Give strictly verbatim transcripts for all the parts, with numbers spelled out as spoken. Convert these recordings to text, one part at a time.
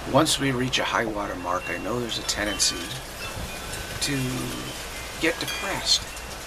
once we reach a high water mark, I know there's a tendency to get depressed.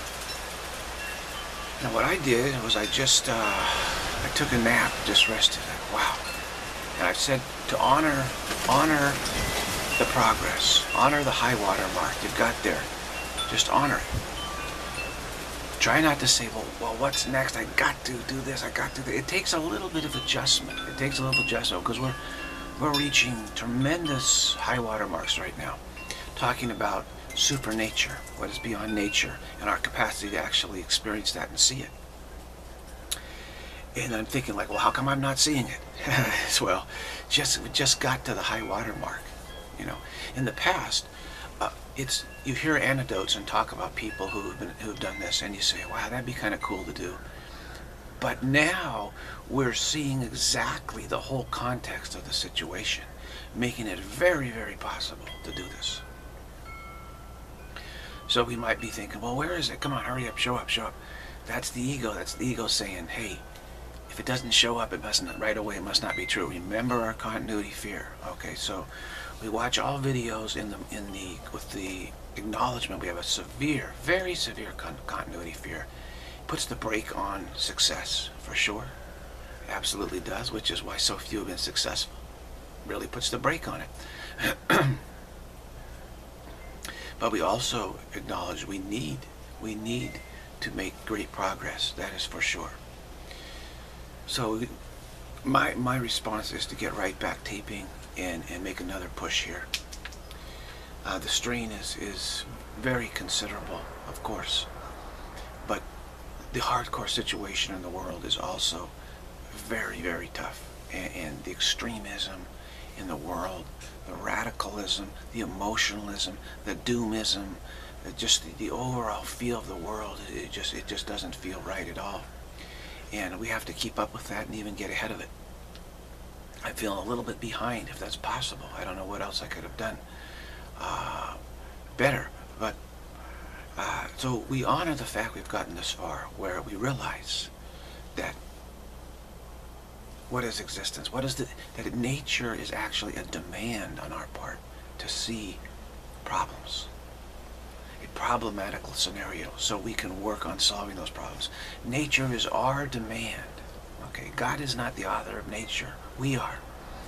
Now what I did was I just, uh, I took a nap, just rested. Wow. And I said to honor, honor the progress, honor the high water mark you've got there. Just honor it. Try not to say, well, well, what's next? I got to do this, I got to do that. It takes a little bit of adjustment. It takes a little adjustment because we're, we're reaching tremendous high water marks right now. Talking about supernature, what is beyond nature, and our capacity to actually experience that and see it. And I'm thinking like, well, how come I'm not seeing it? Well, just we just got to the high water mark. You know, in the past, uh, it's you hear anecdotes and talk about people who've been who've done this, and you say, wow, that'd be kind of cool to do. But now we're seeing exactly the whole context of the situation, making it very, very possible to do this. So we might be thinking, well, where is it? Come on, hurry up, show up, show up. That's the ego. That's the ego saying, hey, if it doesn't show up, it mustn't right away. It must not be true. Remember our continuity fear. Okay, so we watch all videos in the in the with the acknowledgement we have a severe, very severe con continuity fear. Puts the brake on success for sure. It absolutely does, which is why so few have been successful. Really puts the brake on it. But we also acknowledge we need, we need to make great progress. That is for sure. So my, my response is to get right back taping and, and make another push here. Uh, the strain is, is very considerable, of course. But the hardcore situation in the world is also very, very tough. And, and the extremism in the world, the radicalism, the emotionalism, the doomism, just the, the overall feel of the world, it just it just doesn't feel right at all. And we have to keep up with that and even get ahead of it. I feel a little bit behind, if that's possible. I don't know what else I could have done uh, better. But uh, so we honor the fact we've gotten this far, where we realize that what is existence? What is the, that nature is actually a demand on our part to see problems, a problematical scenario, so we can work on solving those problems. Nature is our demand. Okay, God is not the author of nature. We are.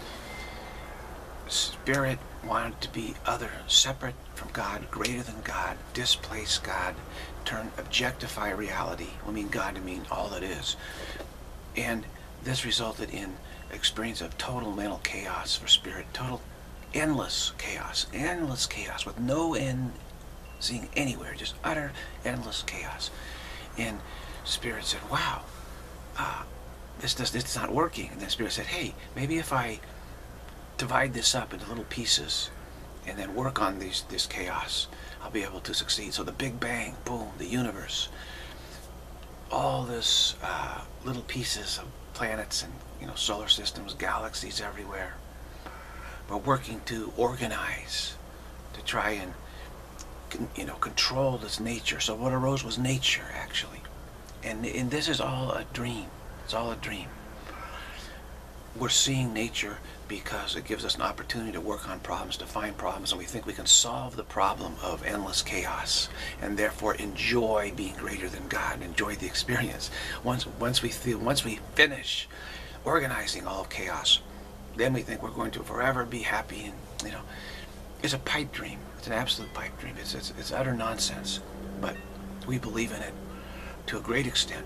Spirit wanted to be other, separate from God, greater than God, displace God, turn, objectify reality. I mean God to mean all that is. And this resulted in experience of total mental chaos for spirit, total endless chaos, endless chaos with no end seeing anywhere, just utter endless chaos. And spirit said, wow, uh, this does this is not working. And then spirit said, hey, maybe if I divide this up into little pieces and then work on these this chaos, I'll be able to succeed. So the Big Bang, boom, the universe, all this uh, little pieces of planets and you know solar systems, galaxies everywhere. We're working to organize, to try and you know control this nature. So what arose was nature, actually, and and this is all a dream. It's all a dream. We're seeing nature because it gives us an opportunity to work on problems, to find problems, and we think we can solve the problem of endless chaos, and therefore enjoy being greater than God, enjoy the experience. Once, once we feel, once we finish organizing all of chaos, then we think we're going to forever be happy. And you know, it's a pipe dream. It's an absolute pipe dream. It's it's, it's utter nonsense, but we believe in it to a great extent.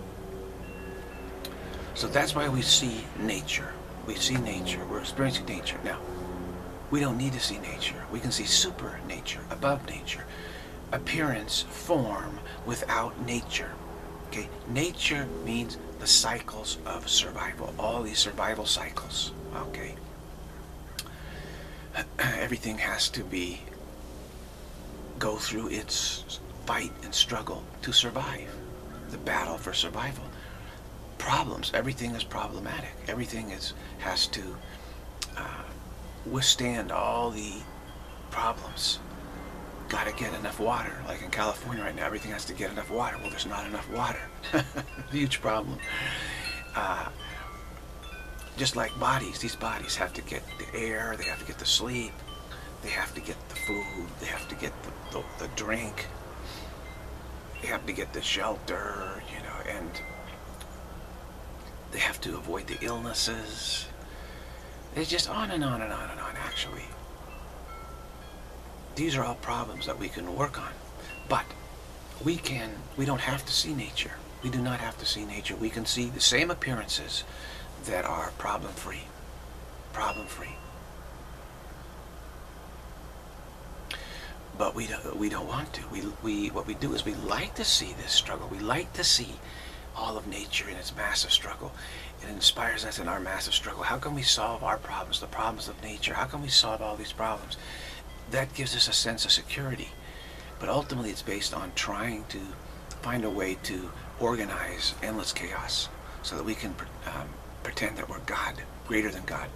So that's why we see nature. We see nature. We're experiencing nature. Now, we don't need to see nature. We can see super nature, above nature. Appearance, form, without nature. Okay? Nature means the cycles of survival. All these survival cycles. Okay? Everything has to be, go through its fight and struggle to survive. The battle for survival. Problems. Everything is problematic. Everything is has to uh, withstand all the problems. Got to get enough water. Like in California right now, everything has to get enough water. Well, there's not enough water. Huge problem. Uh, Just like bodies, these bodies have to get the air, they have to get the sleep, they have to get the food, they have to get the, the, the drink, they have to get the shelter, you know, and they have to avoid the illnesses. It's just on and on and on and on, actually. These are all problems that we can work on. But we can, we don't have to see nature. We do not have to see nature. We can see the same appearances that are problem-free. Problem-free. But we don't, we don't want to. We, we, what we do is we like to see this struggle. We like to see all of nature in its massive struggle. It inspires us in our massive struggle. How can we solve our problems, the problems of nature? How can we solve all these problems? That gives us a sense of security. But ultimately it's based on trying to find a way to organize endless chaos so that we can um, pretend that we're God, greater than God.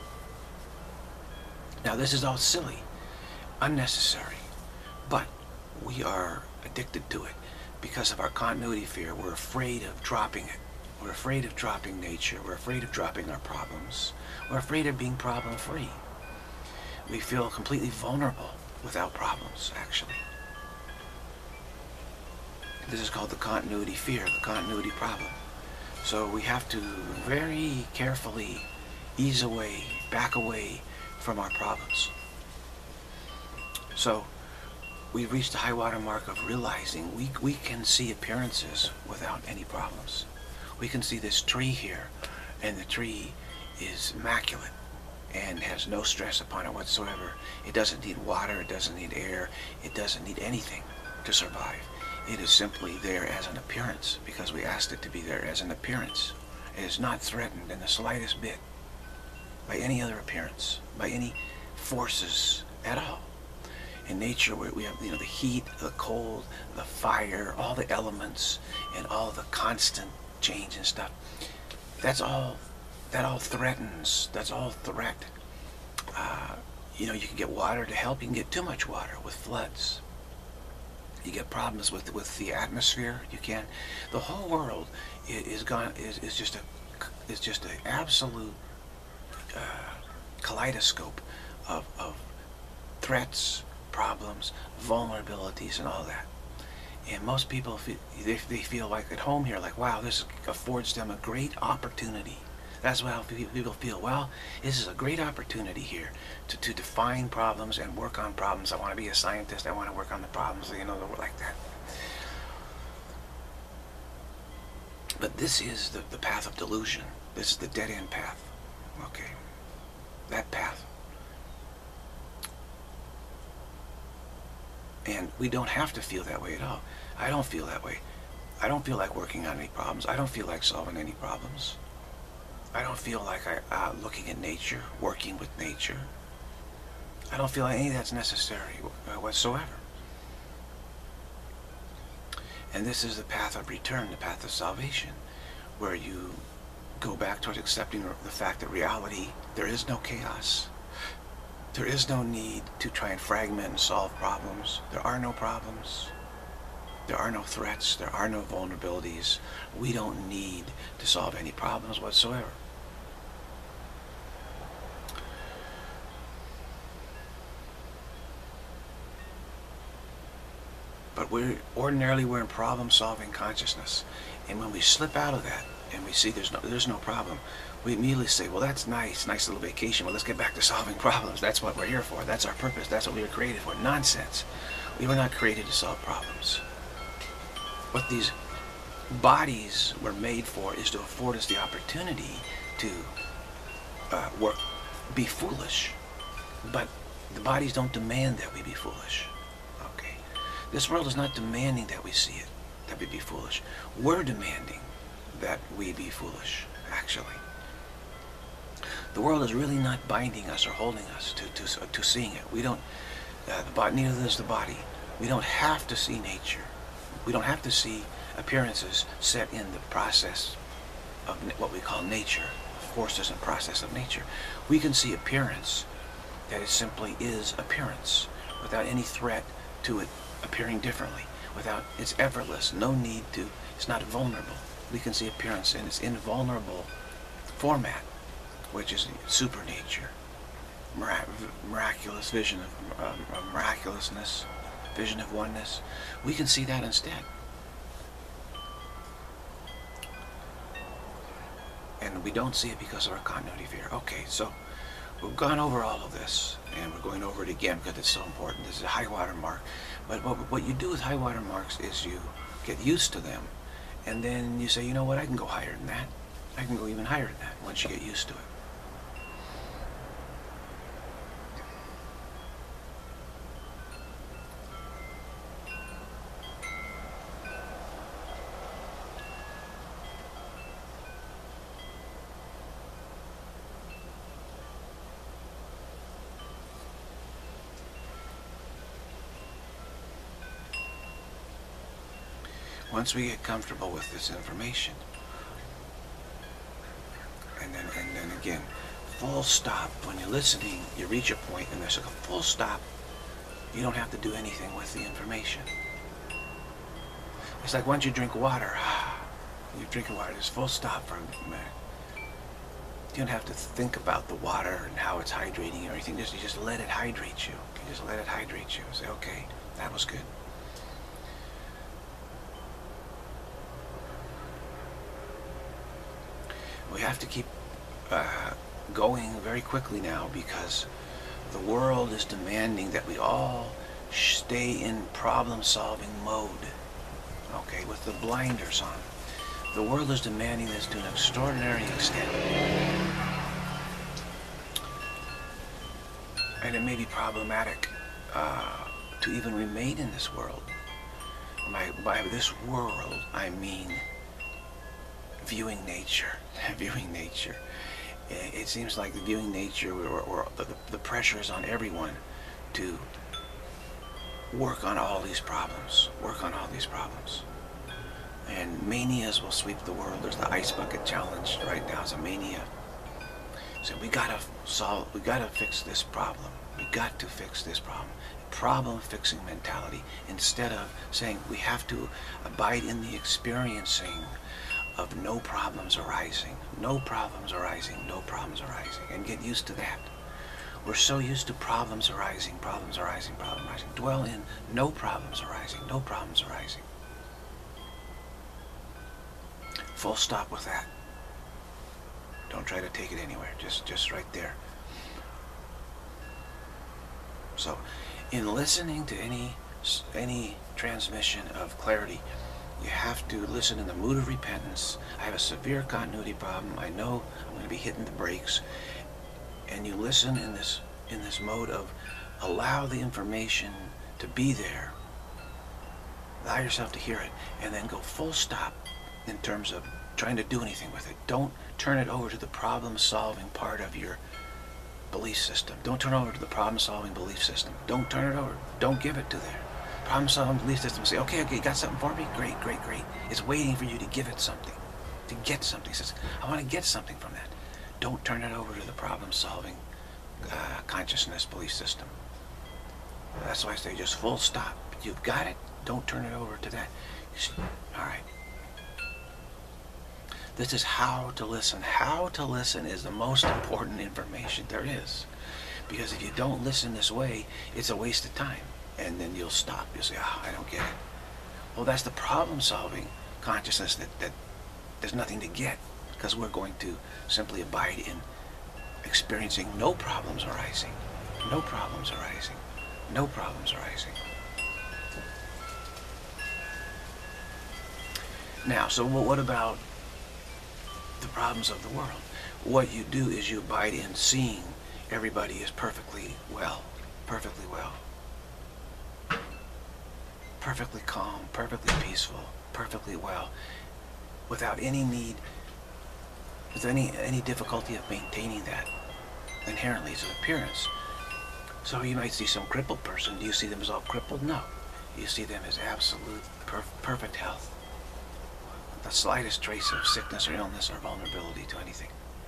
Now this is all silly, unnecessary, but we are addicted to it because of our continuity fear. We're afraid of dropping it. We're afraid of dropping nature. We're afraid of dropping our problems. We're afraid of being problem-free. We feel completely vulnerable without problems, actually. This is called the continuity fear, the continuity problem. So we have to very carefully ease away, back away from our problems. So we've reached the high water mark of realizing we, we can see appearances without any problems. We can see this tree here, and the tree is immaculate and has no stress upon it whatsoever. It doesn't need water, it doesn't need air, it doesn't need anything to survive. It is simply there as an appearance because we asked it to be there as an appearance. It is not threatened in the slightest bit by any other appearance, by any forces at all. In nature, where we have, you know, the heat, the cold, the fire, all the elements, and all the constant change and stuff. That's all. That all threatens. That's all threat. Uh, you know, you can get water to help. You can get too much water with floods. You get problems with with the atmosphere. You can. The whole world is, is gone. Is is just a is just an absolute uh, kaleidoscope of of threats, problems, vulnerabilities, and all that. And most people, they, they feel like at home here, like, wow, this affords them a great opportunity. That's how people feel. Well, this is a great opportunity here to, to define problems and work on problems. I want to be a scientist. I want to work on the problems, you know, like that. But this is the, the path of delusion. This is the dead-end path. Okay. That path. And we don't have to feel that way at all. I don't feel that way. I don't feel like working on any problems. I don't feel like solving any problems. I don't feel like I, uh, looking at nature, working with nature. I don't feel like any of that's necessary uh, whatsoever. And this is the path of return, the path of salvation, where you go back towards accepting the fact that reality, there is no chaos. There is no need to try and fragment and solve problems. There are no problems. There are no threats. There are no vulnerabilities. We don't need to solve any problems whatsoever. But we're ordinarily we're in problem-solving consciousness, and when we slip out of that and we see there's no there's no problem, we immediately say, well, that's nice, nice little vacation. Well, let's get back to solving problems. That's what we're here for. That's our purpose. That's what we were created for. Nonsense. We were not created to solve problems. What these bodies were made for is to afford us the opportunity to uh, work, be foolish. But the bodies don't demand that we be foolish. Okay. This world is not demanding that we see it, that we be foolish. We're demanding that we be foolish, actually. The world is really not binding us or holding us to, to, to seeing it. We don't, uh, the body, neither does the body. We don't have to see nature. We don't have to see appearances set in the process of what we call nature, forces and process of nature. We can see appearance that it simply is appearance, without any threat to it appearing differently, without, it's effortless, no need to, it's not vulnerable. We can see appearance in its invulnerable format, which is supernature, mirac miraculous vision of um, miraculousness, vision of oneness. We can see that instead. And we don't see it because of our continuity fear. Okay, so we've gone over all of this, and we're going over it again because it's so important. This is a high water mark. But what, what you do with high water marks is you get used to them, and then you say, you know what, I can go higher than that. I can go even higher than that once you get used to it. Once we get comfortable with this information, and then and then again, full stop. When you're listening, you reach a point and there's like a full stop. You don't have to do anything with the information. It's like once you drink water, you drink water, there's full stop for a minute. You don't have to think about the water and how it's hydrating or anything. Just you just let it hydrate you. You just let it hydrate you. Say, okay, that was good. We have to keep uh, going very quickly now because the world is demanding that we all stay in problem-solving mode, okay, with the blinders on. The world is demanding this to an extraordinary extent. And it may be problematic uh, to even remain in this world. By, by this world, I mean viewing nature. Viewing nature. It seems like the viewing nature, or, or the, the pressure is on everyone to work on all these problems. Work on all these problems. And manias will sweep the world. There's the ice bucket challenge right now. It's a mania. So we gotta solve. We gotta fix this problem. We got to fix this problem. Problem-fixing mentality, instead of saying we have to abide in the experiencing of no problems arising, no problems arising, no problems arising, and get used to that. We're so used to problems arising, problems arising, problems arising. Dwell in no problems arising, no problems arising. Full stop with that. Don't try to take it anywhere, just, just right there. So, in listening to any, any transmission of clarity, you have to listen in the mood of repentance. I have a severe continuity problem. I know I'm going to be hitting the brakes. And you listen in this in this mode of allow the information to be there. Allow yourself to hear it. And then go full stop in terms of trying to do anything with it. Don't turn it over to the problem-solving part of your belief system. Don't turn it over to the problem-solving belief system. Don't turn it over. Don't give it to there. Problem-solving belief system. Say, okay, okay, you got something for me? Great, great, great. It's waiting for you to give it something, to get something. It says, I want to get something from that. Don't turn it over to the problem-solving uh, consciousness belief system. That's why I say just full stop. You've got it. Don't turn it over to that. All right. This is how to listen. How to listen is the most important information there is. Because if you don't listen this way, it's a waste of time. And then you'll stop. You'll say, oh, I don't get it. Well, that's the problem-solving consciousness that, that there's nothing to get, because we're going to simply abide in experiencing no problems arising. No problems arising. No problems arising. Now, so what about the problems of the world? What you do is you abide in seeing everybody is perfectly well. Perfectly well. Perfectly calm, perfectly peaceful, perfectly well, without any need, with any any difficulty of maintaining that inherently as an appearance. So you might see some crippled person. Do you see them as all crippled? No. You see them as absolute perf perfect health. The slightest trace of sickness or illness or vulnerability to anything.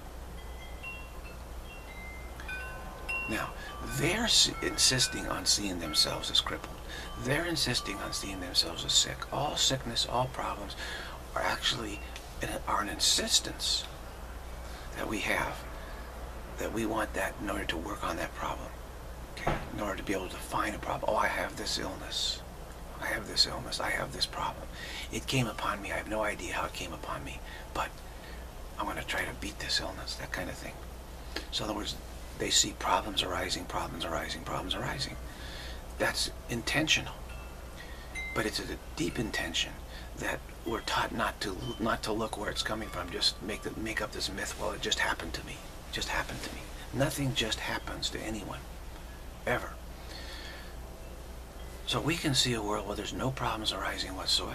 Now, they're insisting on seeing themselves as crippled. They're insisting on seeing themselves as sick. All sickness, all problems are actually are an insistence that we have that we want that in order to work on that problem. Okay? In order to be able to find a problem. Oh, I have this illness. I have this illness. I have this problem. It came upon me. I have no idea how it came upon me, but I'm going to try to beat this illness, that kind of thing. So in other words, they see problems arising, problems arising, problems arising. That's intentional. But it's a deep intention that we're taught not to not to look where it's coming from. Just make the, make up this myth. Well, it just happened to me. It just happened to me. Nothing just happens to anyone, ever. So we can see a world where there's no problems arising whatsoever.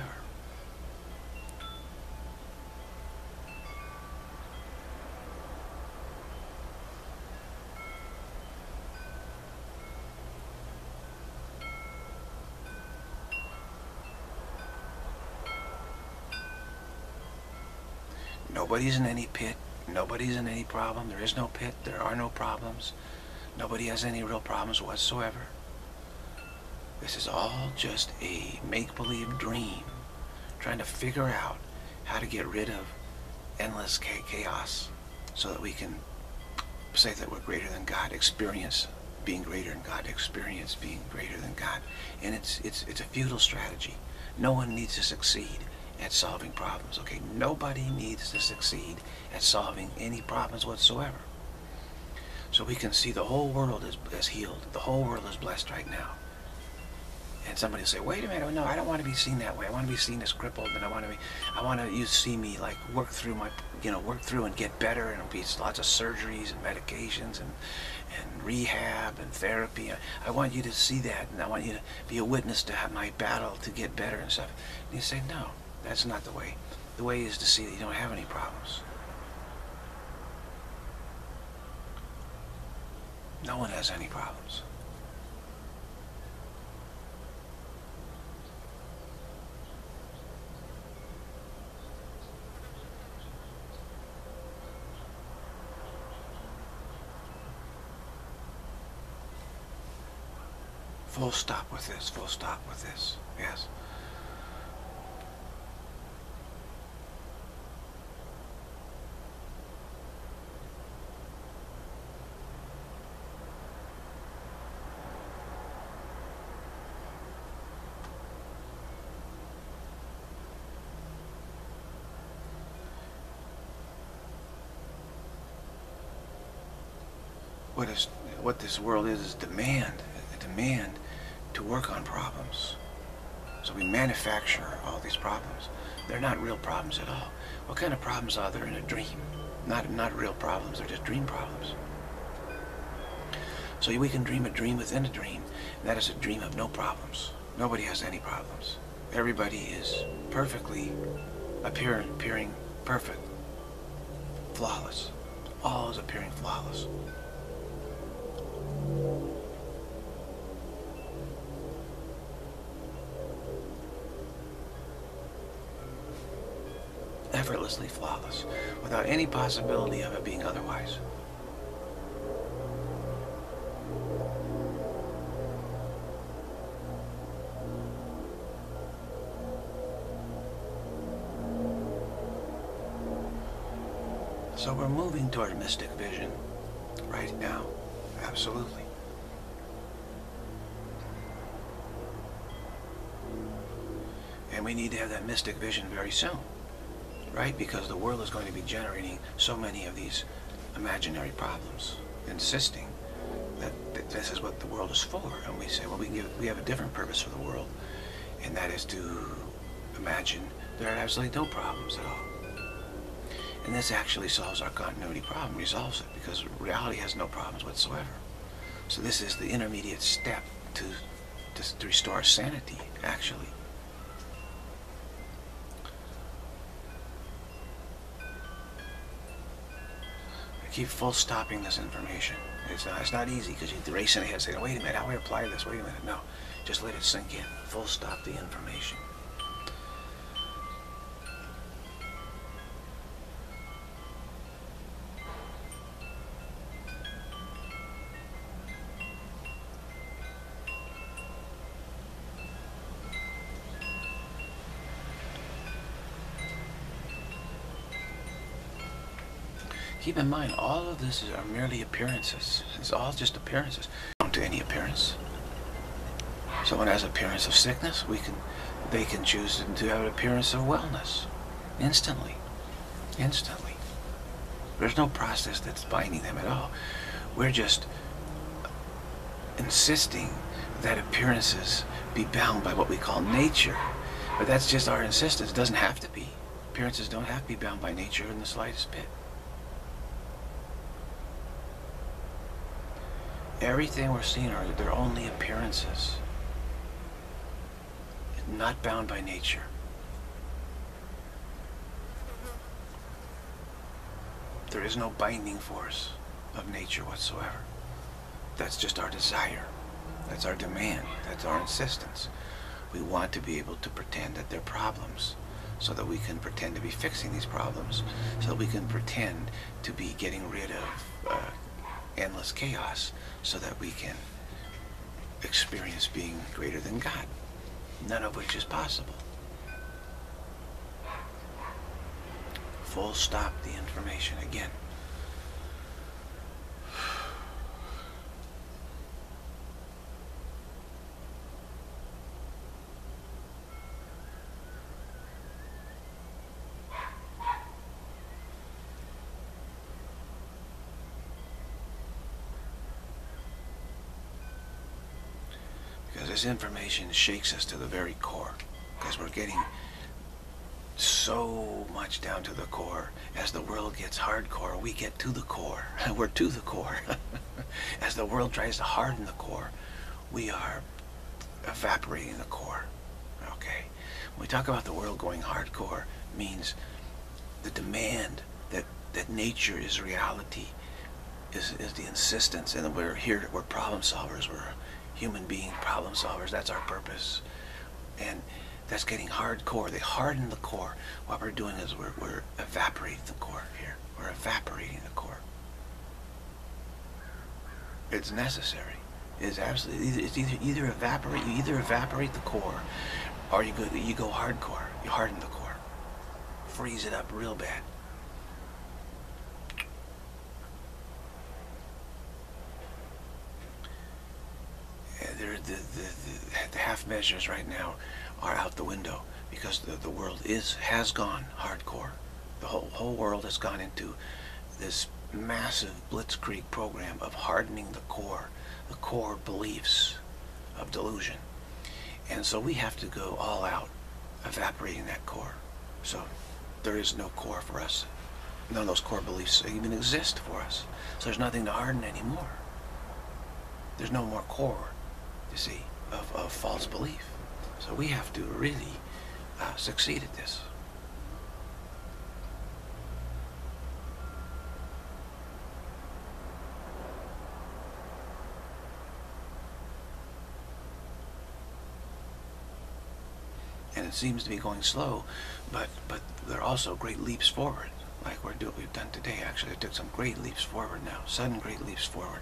Nobody's in any pit. Nobody's in any problem. There is no pit. There are no problems. Nobody has any real problems whatsoever. This is all just a make-believe dream, trying to figure out how to get rid of endless chaos so that we can say that we're greater than God, experience being greater than God, experience being greater than God. And it's, it's, it's a futile strategy. No one needs to succeed at solving problems, okay? Nobody needs to succeed at solving any problems whatsoever. So we can see the whole world is, is healed. The whole world is blessed right now. And somebody will say, wait a minute, no, I don't want to be seen that way. I want to be seen as crippled, and I want to be, I want to, you see me like work through my, you know, work through and get better, and it'll be lots of surgeries and medications and, and rehab and therapy. I, I want you to see that, and I want you to be a witness to have my battle to get better and stuff. And you say, no, that's not the way. The way is to see that you don't have any problems. No one has any problems. Full stop with this, full stop with this, yes. What is, what this world is, is demand, a demand to work on problems. So we manufacture all these problems. They're not real problems at all. What kind of problems are there in a dream? Not, not real problems, they're just dream problems. So we can dream a dream within a dream, and that is a dream of no problems. Nobody has any problems. Everybody is perfectly appearing, appearing perfect, flawless. All is appearing flawless. Effortlessly flawless, without any possibility of it being otherwise. So we're moving toward mystic vision right now, absolutely. And we need to have that mystic vision very soon. Right? Because the world is going to be generating so many of these imaginary problems, insisting that th this is what the world is for. And we say, well, we, give, we have a different purpose for the world, and that is to imagine there are absolutely no problems at all. And this actually solves our continuity problem, resolves it, because reality has no problems whatsoever. So this is the intermediate step to, to, to restore sanity, actually. Keep full stopping this information. It's not, it's not easy because you race in ahead saying, wait a minute, how do I apply this? Wait a minute. No, just let it sink in. Full stop the information. Keep in mind, all of this is, are merely appearances. It's all just appearances. Don't to any appearance. Someone has appearance of sickness, we can, they can choose to have an appearance of wellness. Instantly. Instantly. There's no process that's binding them at all. We're just insisting that appearances be bound by what we call nature. But that's just our insistence. It doesn't have to be. Appearances don't have to be bound by nature in the slightest bit. Everything we're seeing are they're only appearances, not bound by nature. There is no binding force of nature whatsoever. That's just our desire. That's our demand. That's our insistence. We want to be able to pretend that they're problems, so that we can pretend to be fixing these problems, so that we can pretend to be getting rid of uh, endless chaos, so that we can experience being greater than God, none of which is possible. Full stop the information again. Because this information shakes us to the very core, because we're getting so much down to the core. As the world gets hardcore, we get to the core. We're to the core. As the world tries to harden the core, we are evaporating the core. Okay? When we talk about the world going hardcore, means the demand that, that nature is reality, is, is the insistence, and we're here, we're problem solvers, we're human being problem solvers. That's our purpose. And that's getting hardcore. They harden the core. What we're doing is we're, we're evaporating the core here. We're evaporating the core. It's necessary. It's absolutely, it's either, either evaporate, you either evaporate the core, or you go, you go hardcore. You harden the core. Freeze it up real bad. The, the, the, the half measures right now are out the window, because the, the world is has gone hardcore. The whole, whole world has gone into this massive blitzkrieg program of hardening the core, the core beliefs of delusion. And so we have to go all out, evaporating that core. So there is no core for us. None of those core beliefs even exist for us. So there's nothing to harden anymore. There's no more core, you see, of, of false belief. So we have to really uh, succeed at this. And it seems to be going slow, but but there are also great leaps forward, like we're do we've done today. Actually, it took some great leaps forward now, sudden great leaps forward.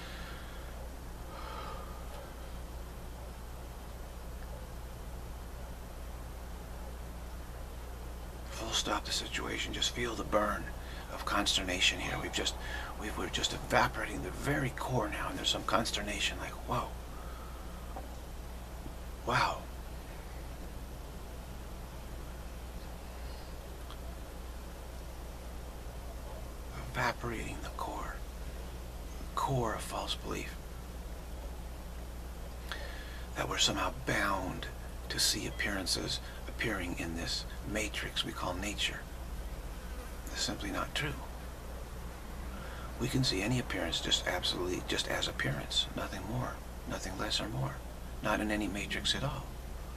Full stop the situation. Just feel the burn of consternation here. We've just we've, we're just evaporating the very core now, and there's some consternation, like whoa, wow. Evaporating the core, the core of false belief, that we're somehow bound to see appearances appearing in this matrix we call nature. That's simply not true. We can see any appearance just absolutely just as appearance, nothing more, nothing less or more, not in any matrix at all.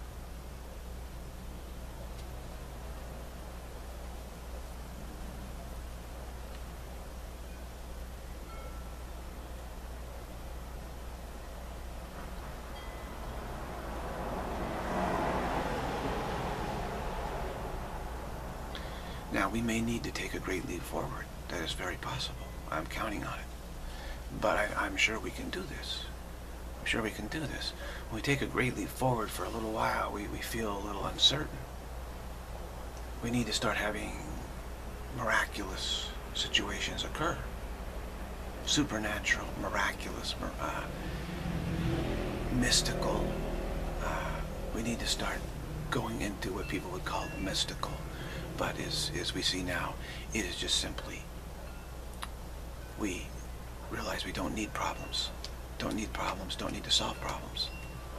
Now, we may need to take a great leap forward. That is very possible. I'm counting on it. But I, I'm sure we can do this. I'm sure we can do this. When we take a great leap forward for a little while, we, we feel a little uncertain. We need to start having miraculous situations occur. Supernatural, miraculous, uh, mystical. Uh, we need to start going into what people would call mystical. But as, as we see now, it is just simply, we realize we don't need problems. Don't need problems, don't need to solve problems.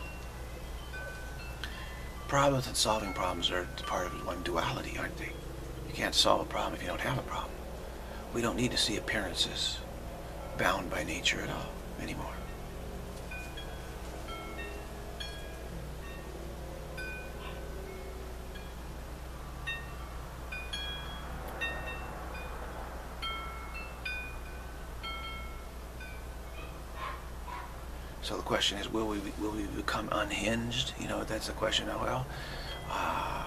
Problems and solving problems are part of one duality, aren't they? You can't solve a problem if you don't have a problem. We don't need to see appearances bound by nature at all anymore. So the question is, will we will we become unhinged? You know, that's the question. Oh, well, uh,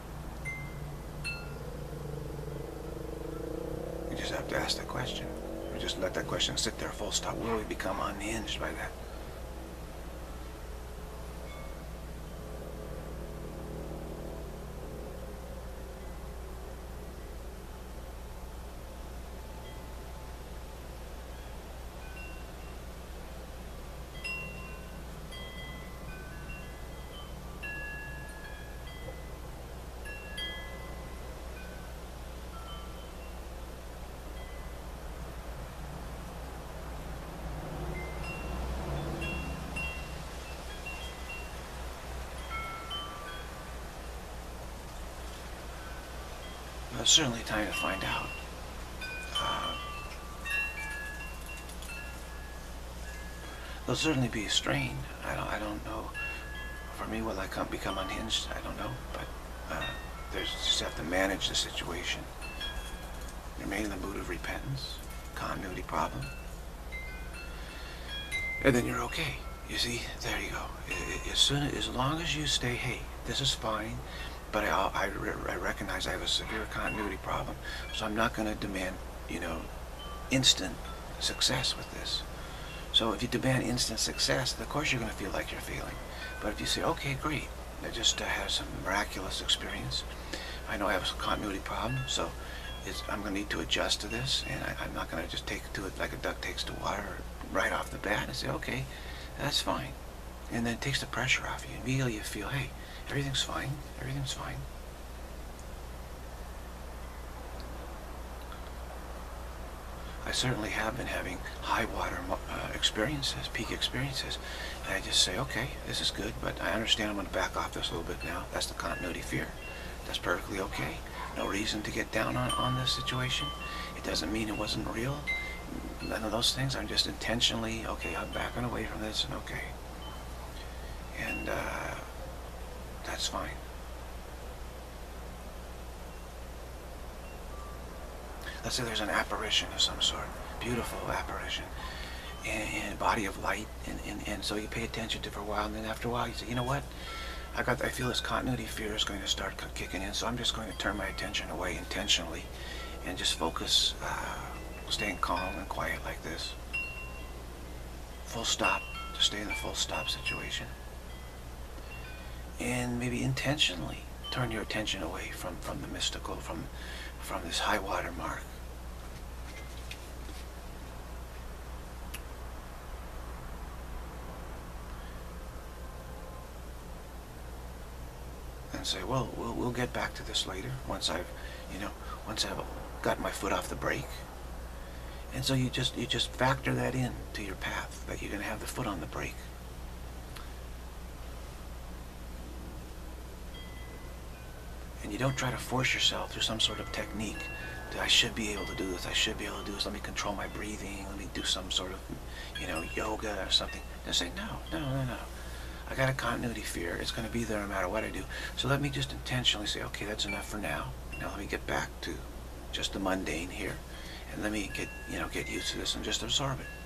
you just have to ask that question. We just let that question sit there, full stop. Will we become unhinged by that? Well, it's certainly time to find out. Uh, there'll certainly be a strain. I don't. I don't know. For me, will I come become unhinged? I don't know. But uh, there's just have to manage the situation. Remain in the mood of repentance, continuity problem, and then you're okay. You see, there you go. As soon as long as you stay, hey, this is fine. But I, I, I recognize I have a severe continuity problem, so I'm not going to demand, you know, instant success with this. So if you demand instant success, of course you're going to feel like you're feeling. But if you say, okay, great, I just uh, have some miraculous experience. I know I have a continuity problem, so it's, I'm going to need to adjust to this, and I, I'm not going to just take to it like a duck takes to water right off the bat and say, okay, that's fine. And then it takes the pressure off you. Immediately you feel, hey, everything's fine, everything's fine. I certainly have been having high water uh, experiences, peak experiences, and I just say, okay, this is good, but I understand I'm going to back off this a little bit now. That's the continuity fear. That's perfectly okay. No reason to get down on, on this situation. It doesn't mean it wasn't real. None of those things. I'm just intentionally, okay, I'm backing away from this, and okay. And uh, that's fine. Let's say there's an apparition of some sort, beautiful apparition, and a body of light, and, and, and so you pay attention to it for a while, and then after a while you say, you know what, I got, I feel this continuity fear is going to start kicking in, so I'm just going to turn my attention away intentionally, and just focus, uh, staying calm and quiet like this. Full stop, to stay in the full stop situation. And maybe intentionally turn your attention away from, from the mystical, from, from this high water mark. And say, well, we'll, we'll get back to this later, once I've, you know, once I've got my foot off the brake. And so you just, you just factor that in to your path, that you're going to have the foot on the brake. And you don't try to force yourself through some sort of technique. That I should be able to do this, I should be able to do this, let me control my breathing, let me do some sort of, you know, yoga or something. Just say, no, no, no, no. I got a continuity fear. It's going to be there no matter what I do. So let me just intentionally say, okay, that's enough for now. Now let me get back to just the mundane here. And let me get, you know, get used to this and just absorb it.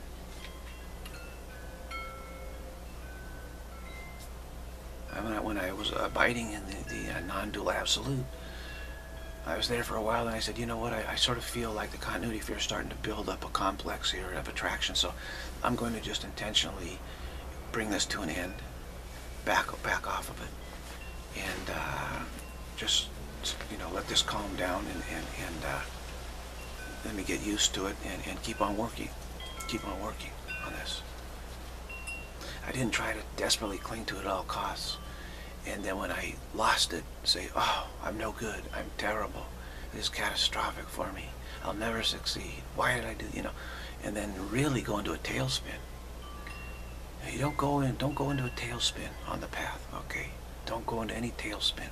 When I, when I was abiding in the, the uh, non-dual absolute, I was there for a while, and I said, you know what, I, I sort of feel like the continuity fear is starting to build up a complex here of attraction, so I'm going to just intentionally bring this to an end, back, back off of it, and uh, just, you know, let this calm down and, and, and uh, let me get used to it and, and keep on working. Keep on working on this. I didn't try to desperately cling to it at all costs. And then when I lost it, say, oh, I'm no good. I'm terrible. This is catastrophic for me. I'll never succeed. Why did I do, you know? And then really go into a tailspin. You don't go in, don't go into a tailspin on the path, okay? Don't go into any tailspin.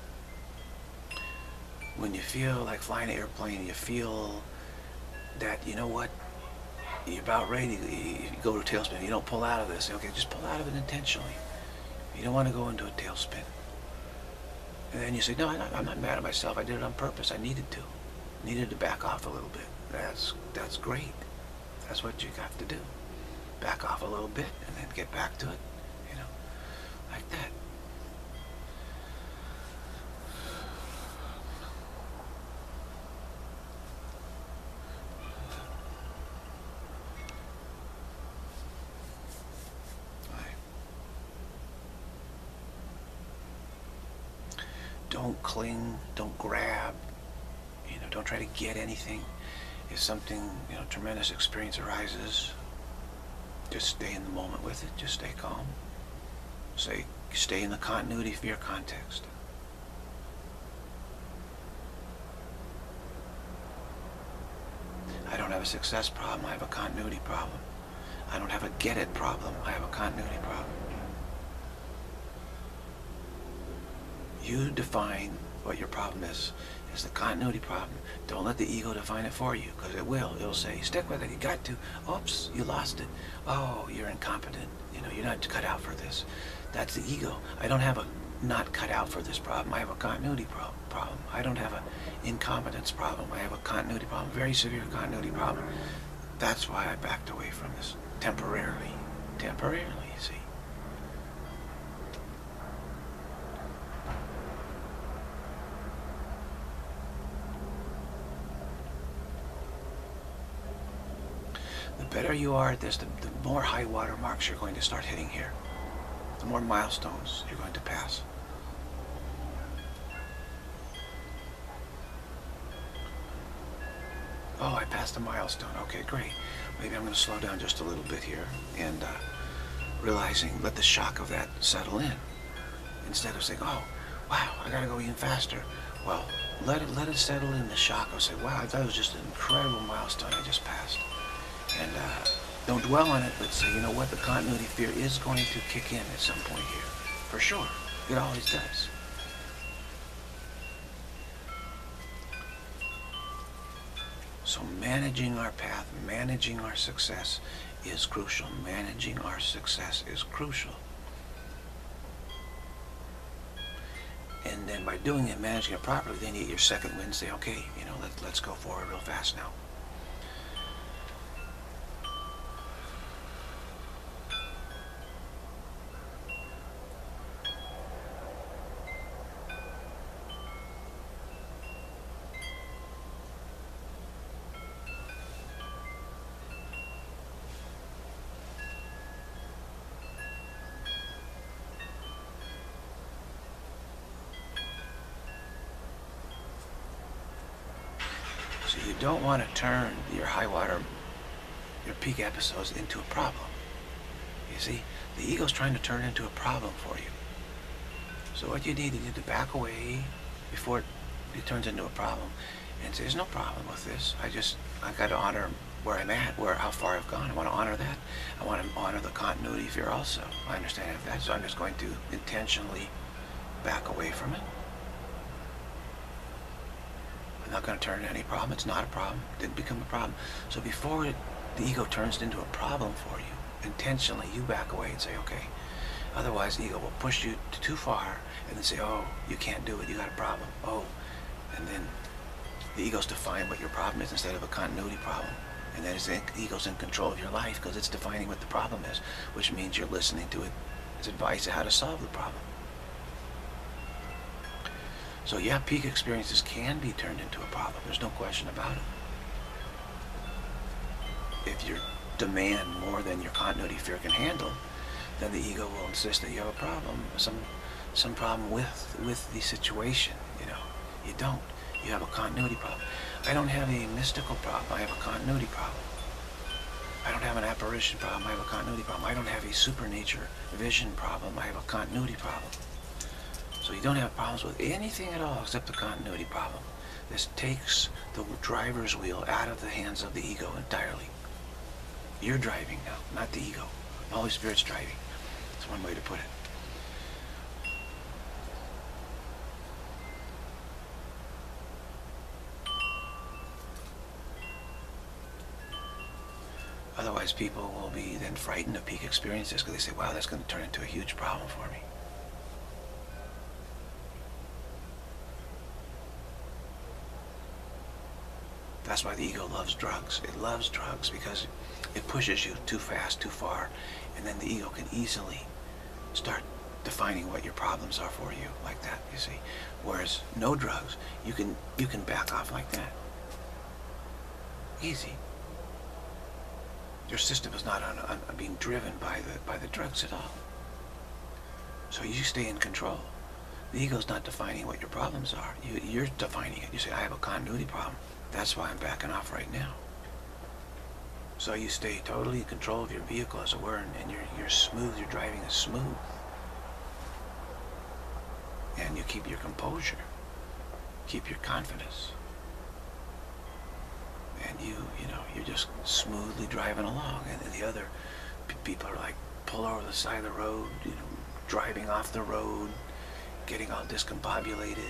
When you feel like flying an airplane, you feel that, you know what, you're about ready to you go to a tailspin. You don't pull out of this. Okay, just pull out of it intentionally. You don't want to go into a tailspin. And then you say, no, I'm not, I'm not mad at myself. I did it on purpose. I needed to. Needed to back off a little bit. That's, that's great. That's what you have to do. Back off a little bit and then get back to it. You know, like that. Don't cling, don't grab, you know, don't try to get anything. If something, you know, tremendous experience arises, just stay in the moment with it, just stay calm. Say, stay in the continuity of your context. I don't have a success problem, I have a continuity problem. I don't have a get it problem, I have a continuity problem. You define what your problem is. It's the continuity problem. Don't let the ego define it for you, because it will. It'll say, stick with it, you got to. Oops, you lost it. Oh, you're incompetent. You know, you're not cut out for this. That's the ego. I don't have a not cut out for this problem. I have a continuity pro problem. I don't have an incompetence problem. I have a continuity problem, very severe continuity problem. That's why I backed away from this temporarily. Temporarily, you see. The better you are at this, the, the more high water marks you're going to start hitting here. The more milestones you're going to pass. Oh, I passed a milestone. Okay, great. Maybe I'm going to slow down just a little bit here and uh, realizing, let the shock of that settle in. Instead of saying, oh, wow, I got to go even faster. Well, let it, let it settle in, the shock of say, wow, I thought it was just an incredible milestone I just passed. And uh, don't dwell on it, but say, you know what, the continuity fear is going to kick in at some point here. For sure. It always does. So managing our path, managing our success is crucial. Managing our success is crucial. And then by doing it, managing it properly, then you get your second wind, say, okay, you know, let, let's go forward real fast now. You don't want to turn your high water, your peak episodes into a problem. You see, the ego's trying to turn it into a problem for you. So what you need to do to back away before it, it turns into a problem and say, there's no problem with this. I just, I got to honor where I'm at, where how far I've gone. I want to honor that. I want to honor the continuity fear also. I understand that, so I'm just going to intentionally back away from it. I'm not going to turn into any problem. It's not a problem. It didn't become a problem. So before it, the ego turns it into a problem for you, intentionally you back away and say, okay. Otherwise, the ego will push you too far and then say, oh, you can't do it. You got a problem. Oh, and then the ego's define what your problem is instead of a continuity problem. And then the ego's in control of your life because it's defining what the problem is, which means you're listening to it, its advice on how to solve the problem. So yeah, peak experiences can be turned into a problem. There's no question about it. If you demand more than your continuity fear can handle, then the ego will insist that you have a problem, some some problem with with the situation. You know, you don't. You have a continuity problem. I don't have a mystical problem. I have a continuity problem. I don't have an apparition problem. I have a continuity problem. I don't have a supernature vision problem. I have a continuity problem. So you don't have problems with anything at all except the continuity problem. This takes the driver's wheel out of the hands of the ego entirely. You're driving now, not the ego. The Holy Spirit's driving. That's one way to put it. Otherwise, people will be then frightened of peak experiences because they say, wow, that's going to turn into a huge problem for me. That's why the ego loves drugs. It loves drugs because it pushes you too fast, too far, and then the ego can easily start defining what your problems are for you like that, you see. Whereas no drugs, you can you can back off like that. Easy. Your system is not on, on, on being driven by the by the drugs at all. So you stay in control. The ego's not defining what your problems are. You, you're defining it. You say, I have a continuity problem. That's why I'm backing off right now. So you stay totally in control of your vehicle, as it were, and, and you're, you're smooth, your driving is smooth. And you keep your composure, keep your confidence. And you, you know, you're just smoothly driving along. And then the other people are like, pull over the side of the road, you know, driving off the road, getting all discombobulated.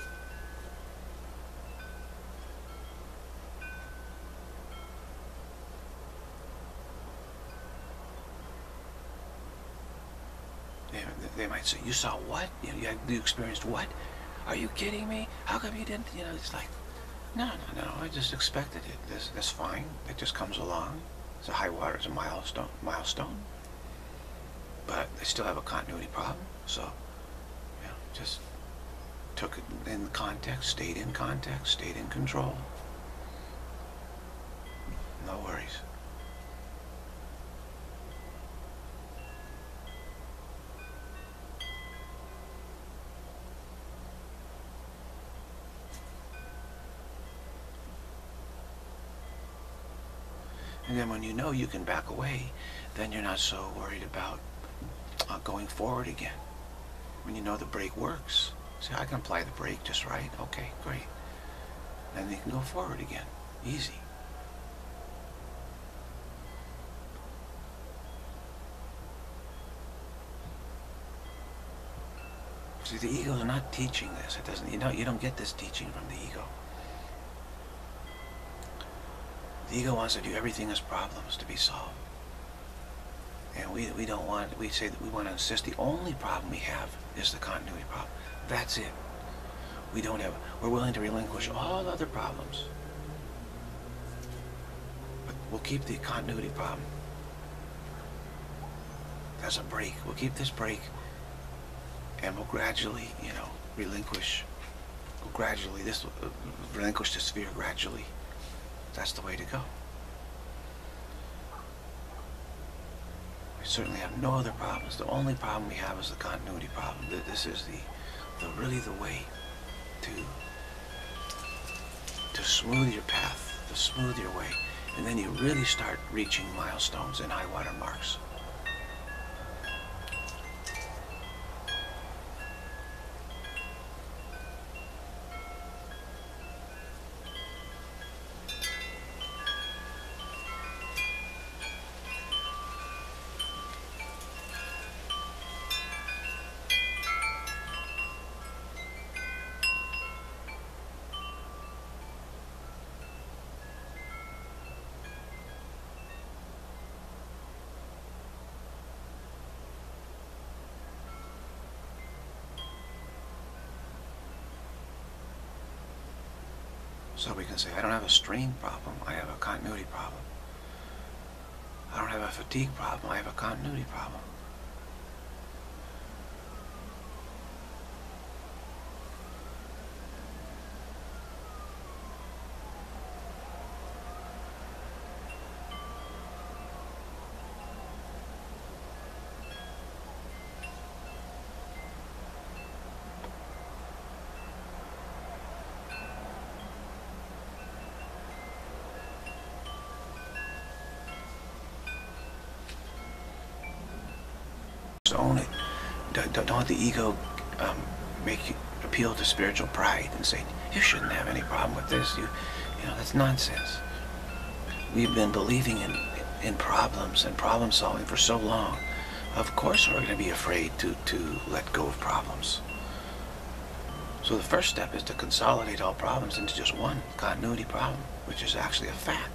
They might say, you saw what? You, know, you, had, you experienced what? Are you kidding me? How come you didn't? You know, it's like, no, no, no, I just expected it. This, that's fine. It just comes along. It's a high water, it's a milestone, milestone. But they still have a continuity problem. So, you know, just took it in context, stayed in context, stayed in control. No worries. And then when you know you can back away, then you're not so worried about uh, going forward again. When you know the brake works, say, I can apply the brake just right. Okay, great. Then you can go forward again. Easy. See, the ego is not teaching this. It doesn't. You know, you don't get this teaching from the ego. The ego wants to do everything as problems to be solved. And we, we don't want, we say that we want to insist the only problem we have is the continuity problem. That's it. We don't have, we're willing to relinquish all other problems. But we'll keep the continuity problem. That's a break. We'll keep this break and we'll gradually, you know, relinquish, we'll gradually, this will uh, relinquish the sphere gradually. That's the way to go. We certainly have no other problems. The only problem we have is the continuity problem. This is the, the really the way to to smooth your path, to smooth your way, and then you really start reaching milestones and high water marks. So we can say, I don't have a strain problem, I have a continuity problem. I don't have a fatigue problem, I have a continuity problem. own it. Don't, don't let the ego um, make you appeal to spiritual pride and say, you shouldn't have any problem with this. You, you know, that's nonsense. We've been believing in, in problems and problem solving for so long. Of course we're going to be afraid to, to let go of problems. So the first step is to consolidate all problems into just one continuity problem, which is actually a fact.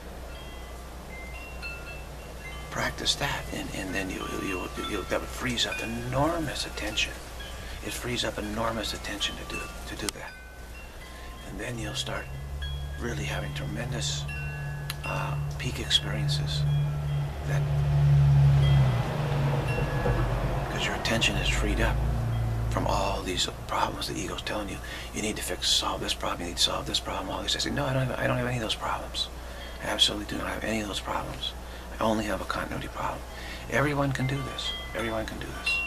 Practice that, and, and then you, you, you, that frees up enormous attention. It frees up enormous attention to do, to do that. And then you'll start really having tremendous uh, peak experiences. That, because your attention is freed up from all these problems the ego's telling you. You need to fix, solve this problem, you need to solve this problem, all these. I say, no, I don't have, I don't have any of those problems. I absolutely do not have any of those problems. I only have a continuity problem. Everyone can do this. Everyone can do this.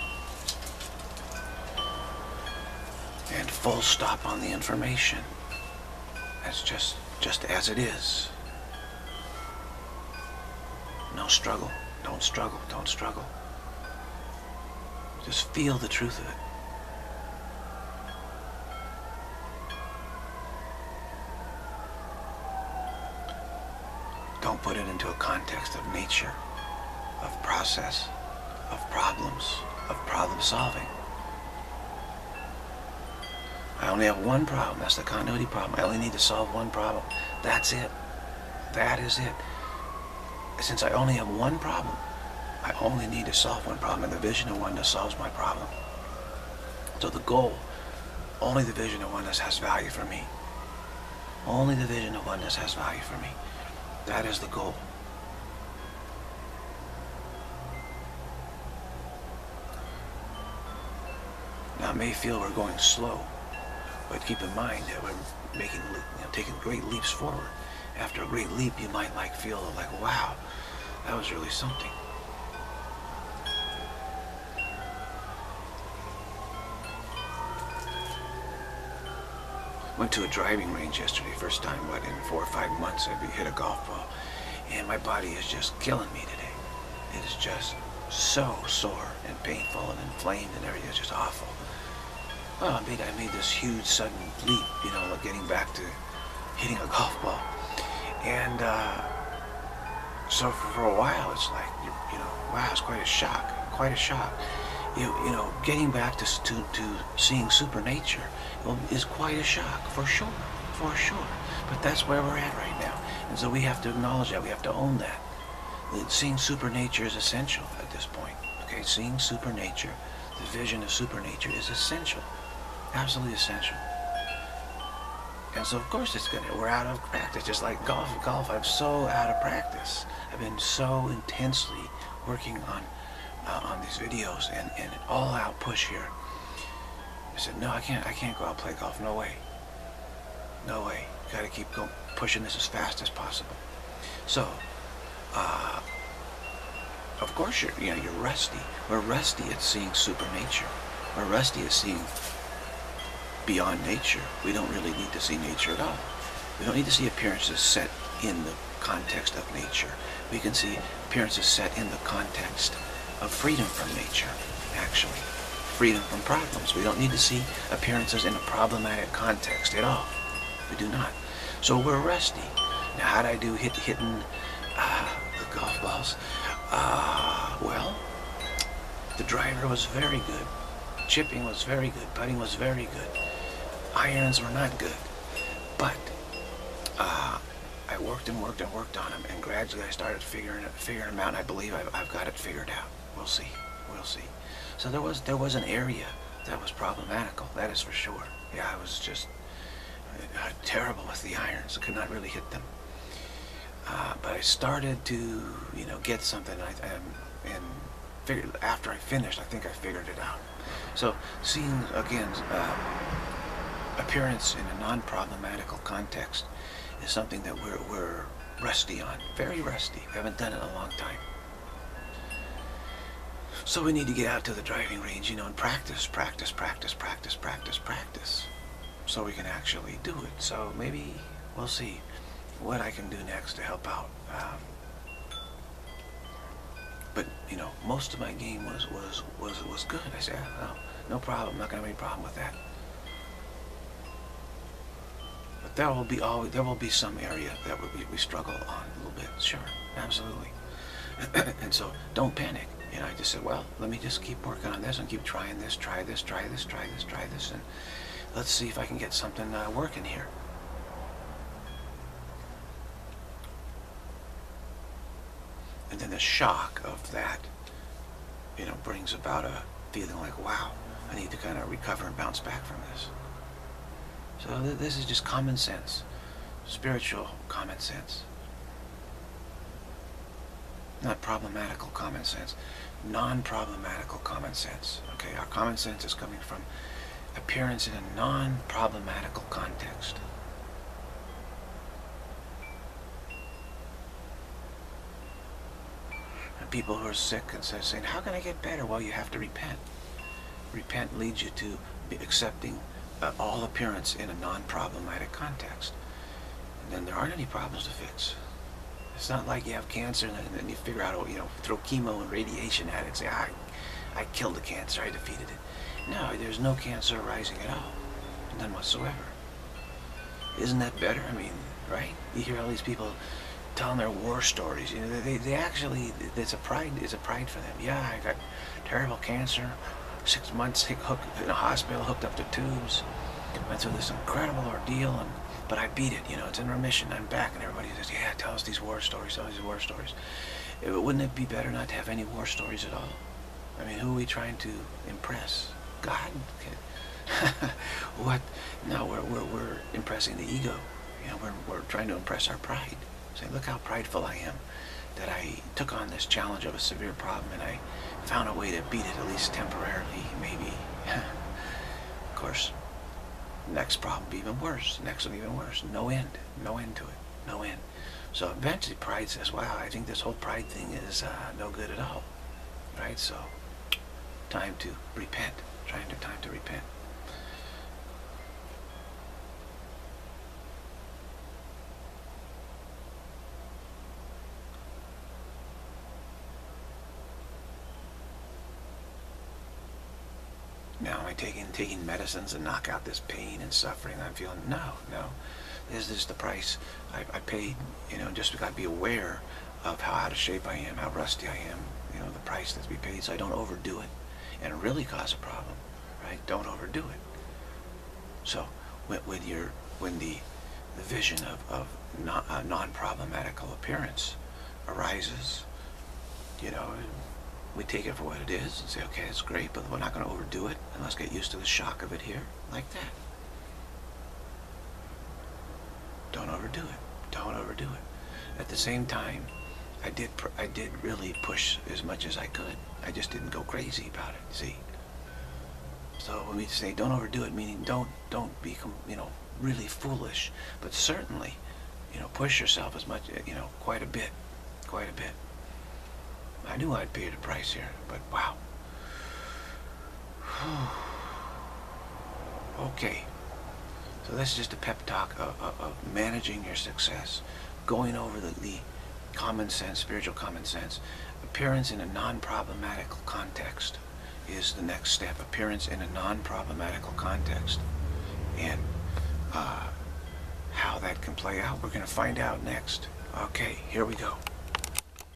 And full stop on the information. That's just, just as it is. No struggle. Don't struggle. Don't struggle. Just feel the truth of it. Don't put it into a context of nature, of process, of problems, of problem solving. I only have one problem. That's the continuity problem. I only need to solve one problem. That's it. That is it. Since I only have one problem, I only need to solve one problem, and the Vision of Oneness solves my problem. So the goal, only the Vision of Oneness has value for me. Only the Vision of Oneness has value for me. That is the goal. Now it may feel we're going slow, but keep in mind that we're making, you know, taking great leaps forward. After a great leap, you might like feel like, wow, that was really something. Went to a driving range yesterday, first time, what, in four or five months I've hit a golf ball. And my body is just killing me today. It is just so sore and painful and inflamed and everything. It's just awful. Well, I made, I made this huge sudden leap, you know, like getting back to hitting a golf ball. And uh, so for, for a while, it's like, you, you know, wow, it's quite a shock, quite a shock. You, you know, getting back to, to, to seeing supernature is quite a shock, for sure, for sure. But that's where we're at right now. And so we have to acknowledge that, we have to own that. That seeing supernature is essential at this point. Okay, seeing supernature, the vision of supernature is essential. Absolutely essential. And so of course it's gonna, we're out of practice, just like golf. Golf, I'm so out of practice. I've been so intensely working on uh, on these videos and, and all out push here. I said, no, I can't, I can't go out and play golf, no way. No way, gotta keep going, pushing this as fast as possible. So, uh, of course you're, you know, you're rusty. We're rusty at seeing supernature. We're rusty at seeing beyond nature. We don't really need to see nature at all. We don't need to see appearances set in the context of nature. We can see appearances set in the context of freedom from nature, actually. Freedom from problems. We don't need to see appearances in a problematic context at all. We do not. So we're rusty. Now how'd I do hit, hitting uh, the golf balls? Uh, well, the driver was very good. Chipping was very good. Putting was very good. Irons were not good. But uh, I worked and worked and worked on them, and gradually I started figuring it, figuring them out, and I believe I've, I've got it figured out. We'll see. We'll see. So there was there was an area that was problematical. That is for sure. Yeah, I was just uh, terrible with the irons. I could not really hit them. Uh, but I started to, you know, get something, and, I, and, and figured, after I finished, I think I figured it out. So seeing again uh, appearance in a non-problematical context is something that we're we're rusty on. Very rusty. We haven't done it in a long time. So we need to get out to the driving range, you know, and practice, practice, practice, practice, practice, practice, so we can actually do it. So maybe we'll see what I can do next to help out. Um, but you know, most of my game was was was was good. I said, oh, no problem. I'm not gonna have any problem with that. But there will be always there will be some area that we we struggle on a little bit. Sure, absolutely. And so don't panic. You know, I just said, well, let me just keep working on this and keep trying this, try this, try this, try this, try this, and let's see if I can get something uh, working here. And then the shock of that, you know, brings about a feeling like, wow, I need to kind of recover and bounce back from this. So th this is just common sense, spiritual common sense. Not problematical common sense, non-problematical common sense. Okay, our common sense is coming from appearance in a non-problematical context. And people who are sick and say, saying, how can I get better? Well, you have to repent. Repent leads you to be accepting uh, all appearance in a non-problematic context. And then there aren't any problems to fix. It's not like you have cancer and then you figure out, you know, throw chemo and radiation at it and say, I, I killed the cancer, I defeated it. No, there's no cancer arising at all. None whatsoever. Isn't that better? I mean, right? You hear all these people telling their war stories. You know, they, they actually, it's a pride, it's a pride for them. Yeah, I got terrible cancer, six months hooked in a hospital, hooked up to tubes, went through this incredible ordeal, and but I beat it, you know, it's in remission, I'm back, and everybody says, yeah, tell us these war stories, tell us these war stories. It, wouldn't it be better not to have any war stories at all? I mean, who are we trying to impress? God? What? No, we're, we're, we're impressing the ego. You know, we're, we're trying to impress our pride. Say, look how prideful I am, that I took on this challenge of a severe problem, and I found a way to beat it, at least temporarily, maybe. Of course, next problem be even worse. Next one even worse. No end. No end to it. No end. So eventually pride says, wow, I think this whole pride thing is uh, no good at all. Right? So time to repent. Trying to time to repent. Now am I taking taking medicines and knock out this pain and suffering I'm feeling? No, no. This is the price I, I paid, you know, just because I be aware of how out of shape I am, how rusty I am, you know, the price that's to be paid, so I don't overdo it and really cause a problem, right? Don't overdo it. So when, when you're when the the vision of, of non, uh, non-problematical appearance arises, you know, we take it for what it is and say, okay, it's great, but we're not going to overdo it, and let's get used to the shock of it here, like that. Don't overdo it. Don't overdo it. At the same time, I did I did really push as much as I could. I just didn't go crazy about it, see? So when we say don't overdo it, meaning don't don't become, you know, really foolish, but certainly, you know, push yourself as much, you know, quite a bit, quite a bit. I knew I'd pay the price here, but wow. Okay, so this is just a pep talk of, of, of managing your success, going over the, the common sense, spiritual common sense. Appearance in a non-problematical context is the next step. Appearance in a non-problematical context. And uh, how that can play out, we're going to find out next. Okay, here we go.